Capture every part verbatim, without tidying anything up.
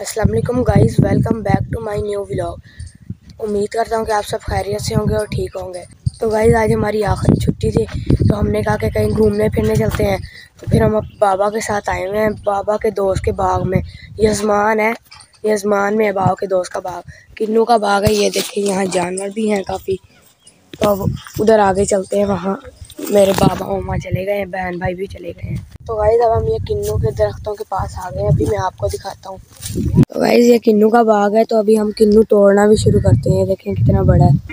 अस्सलाम वालेकुम guys, welcome back to my new vlog. उम्मीद करता हूँ कि आप सब खैरियत से होंगे और ठीक होंगे। तो गाइस आज हमारी आखिरी छुट्टी थी, तो हमने कहा कि कहीं घूमने फिरने चलते हैं। तो फिर हम बाबा के साथ आए हुए हैं, बाबा के दोस्त के बाग में। यजमान है, यजमान में है बाबा के दोस्त का बाग, किन्नू का बाग है। ये देखिए यहाँ जानवर भी हैं काफ़ी। तो अब उधर आगे चलते हैं, वहाँ मेरे बाबा मामा चले गए हैं, बहन भाई भी चले गए हैं। तो गाइस अब हम ये किन्नू के दरख्तों के पास आ गए हैं, अभी मैं आपको दिखाता हूँ। तो गाइस ये किन्नू का बाग है, तो अभी हम किन्नू तोड़ना भी शुरू करते हैं। देखें कितना बड़ा है,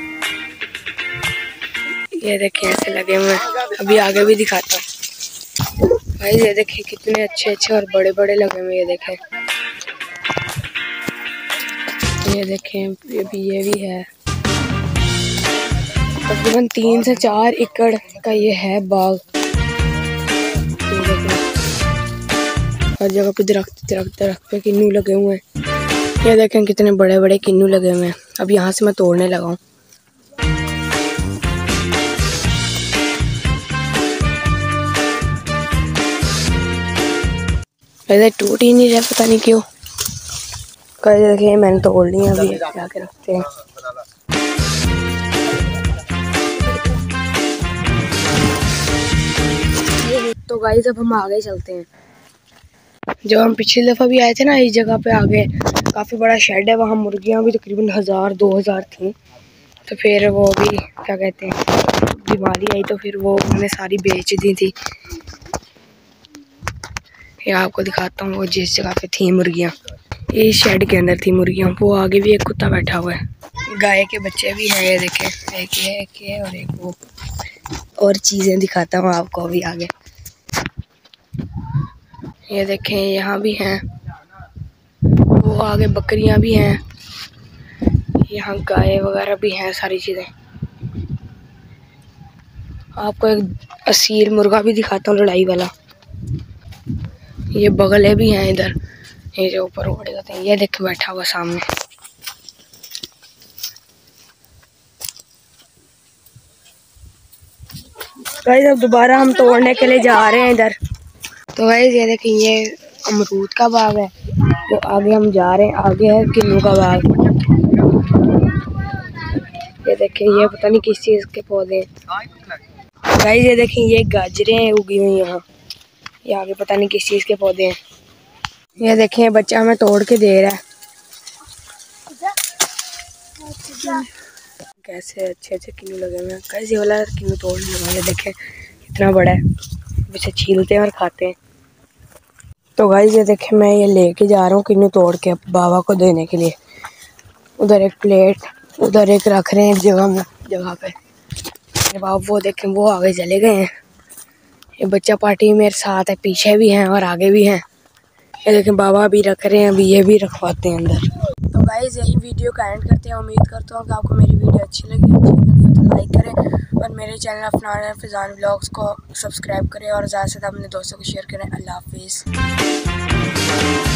ये देखें ऐसे लगे हुए हैं। अभी आगे भी दिखाता हूँ। गाइस ये देखें कितने अच्छे अच्छे और बड़े बड़े लगे हुए, ये देखें, ये देखें ये भी ये भी है। तकरीबन तीन से चार एकड़ का ये है बाग। हर जगह पे दरख्त दरख्त दरख्त पे किन्नू लगे हुए हैं। ये देखें कितने बड़े बड़े किन्नू लगे हुए हैं। अब यहाँ से मैं तोड़ने लगा हूँ। ऐसे टूट ही नहीं रहा, पता नहीं क्यों। कल देखिए मैंने तोड़ लिया, अभी ला के रखते हैं। तो गाइस अब हम आगे चलते हैं। जब हम पिछली दफ़ा भी आए थे ना, इस जगह पे आगे काफ़ी बड़ा शेड है, वहाँ मुर्गियाँ भी तकरीबन हज़ार दो हज़ार थी। तो फिर वो भी क्या कहते हैं, बीमारी आई तो फिर वो उन्होंने सारी बेच दी थी। ये आपको दिखाता हूँ, वो जिस जगह पे थी मुर्गियाँ, ये शेड के अंदर थी मुर्गियाँ। वो आगे भी एक कुत्ता बैठा हुआ है, गाय के बच्चे भी हैं, ये देखें, एक ये एक ये और एक वो। और चीज़ें दिखाता हूँ आपको अभी आगे। ये देखें यहाँ भी हैं, वो आगे बकरियां भी हैं, यहाँ गाय वगैरह भी हैं, सारी चीज़ें। आपको एक असील मुर्गा भी दिखाता हूँ, लड़ाई वाला। ये बगले भी हैं इधर, ये जो ऊपर उड़े जाते हैं। ये देख बैठा हुआ सामने। गाइस अब दोबारा हम तोड़ने के लिए जा रहे हैं इधर। तो गाइस ये देखें, ये अमरूद का बाग है, तो आगे हम जा रहे हैं। आगे है किन्नू का बाग। ये देखें, ये पता नहीं किस चीज़ के पौधे हैं। गाइस ये देखें, ये गाजरें उगी हुई यहाँ, ये आगे पता नहीं किस चीज़ के पौधे हैं। ये देखें बच्चा हमें तोड़ के दे रहा है। कैसे अच्छे अच्छे किन्नू लगे हुए हैं। गाइस ये वाला किन्नू तोड़ने वाले देखें कितना बड़ा है, इसे छीलते हैं और खाते हैं। तो गाइस ये देखें, मैं ये लेके जा रहा हूँ किन्नू तोड़ के बाबा को देने के लिए। उधर एक प्लेट, उधर एक रख रहे हैं एक जगह में जगह पे। बाबा वो देखें वो आगे चले गए हैं। ये बच्चा पार्टी मेरे साथ है, पीछे भी हैं और आगे भी हैं। ये देखें बाबा भी रख रहे हैं, अभी ये भी रखवाते हैं अंदर। तो गाइस यही वीडियो का एंड करते हैं। उम्मीद करता हूँ कि आपको मेरी वीडियो अच्छी लगी अच्छी लगी तो लाइक करें और मेरे चैनल अफनान फिजान व्लॉग्स को सब्सक्राइब करें और ज़्यादा से ज़्यादा अपने दोस्तों को शेयर करें। अल्लाह हाफिज़।